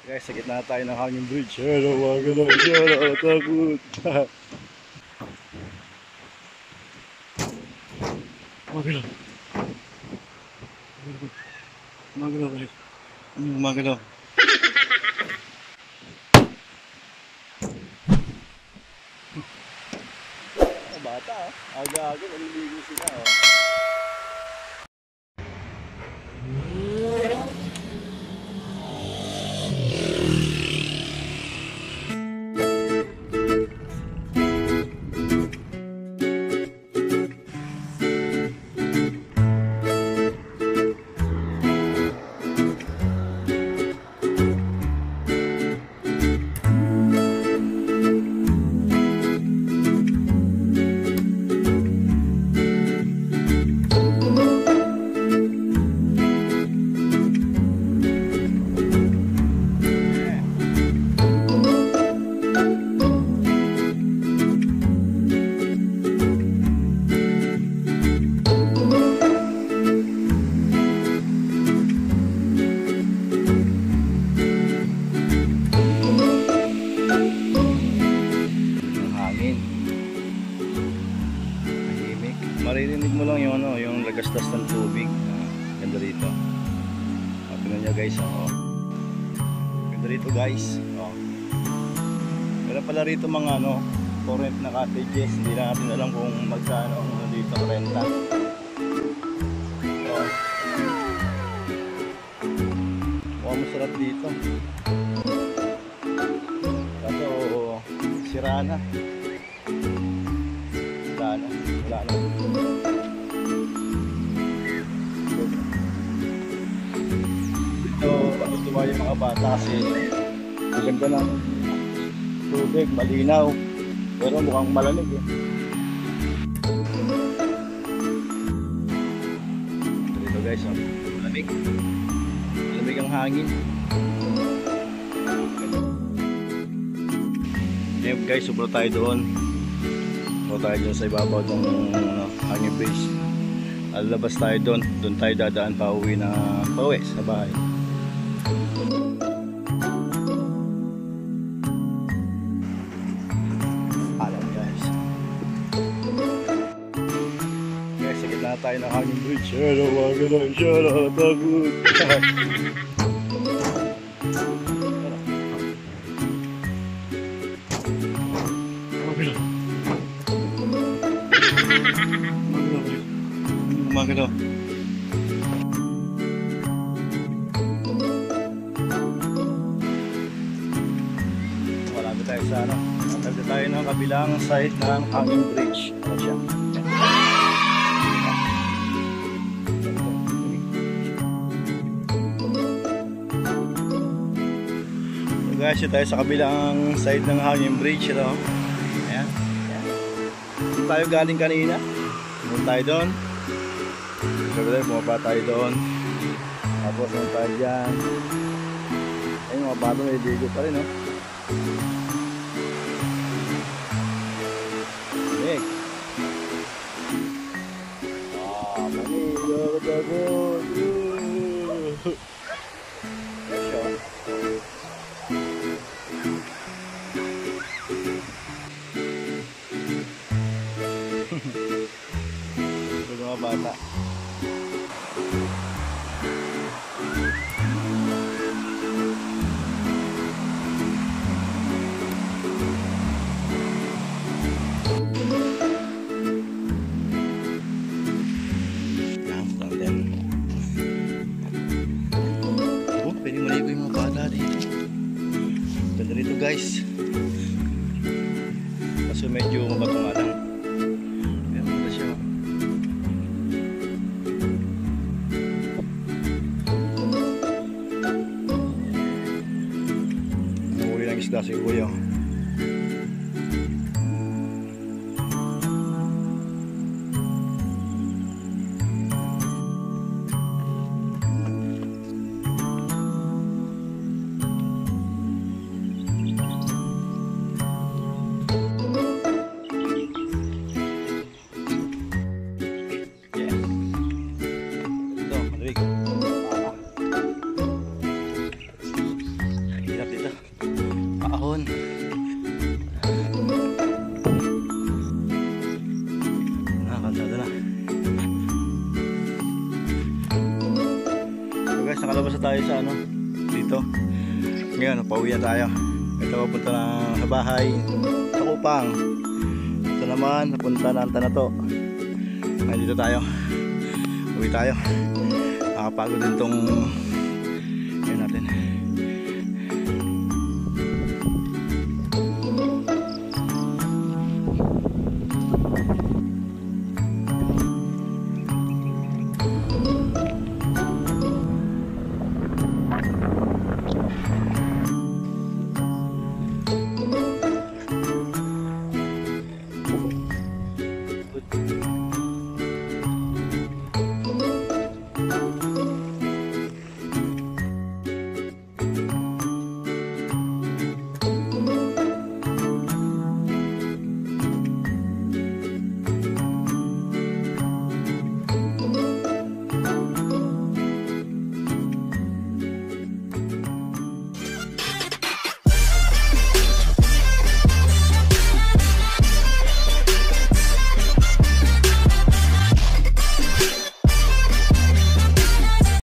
Guys, sa gitna tayo ng hanging bridge. Hello, mga gano'n. Hello, takot. Mga gano'n. Mga gano'n, guys. Mga gano'n. Bata, aga-aga, maliligo sila. Maririnig mo lang yung yung lagastas ng tubig. Ganda rito. Tingnan niyo guys, ganda rito guys. Meron pala rito mga torrent na cottages. Hindi na natin alam kung magkano dito renta. Mukhang masarap dito. Kaso sira na. Wala na. Dito patutuwa yung mga bata kasi maganda ng tubig, malinaw, pero mukhang malamig dito guys, malamig ang hangin. Ngayon guys, sobra tayo doon. Tayo dyan sa ibabaw ng hanging bridge. Alabas tayo doon tayo dadaan pa uwi sa bahay. Alam guys, sa gitna tayo ng hanging bridge. Hello, mga gano'n. Hello, takot. Magano. Malapit tayo sa malapit tayo ng kabilang side ng hanging bridge. Ano siya? So guys, tayo sa kabilang side ng hanging bridge. Ito. Ayan. Doon tayo galing kanina. Doon tayo doon. Sabi bumaba tayo doon. Tapos naman tayo dyan. Ayun, mga bata may ligo pa rin, Lamig. Manigo, dagot. Ito mga bata. Pwede maligo yung mga bata dito. Ganda rito guys. Kaso medyo mabato nga lang. Kaya maganda siya. Nahuli ng isda si Kuya. doon. Nakakantado na. So guys, nakalabas na tayo sa ano, dito. Ngayon, pauwi na tayo. Ito papunta na sa bahay sa Kupang. Ito naman, napunta na ang Tanato. Ngayon dito tayo. Uwi tayo. Nakapagod din tong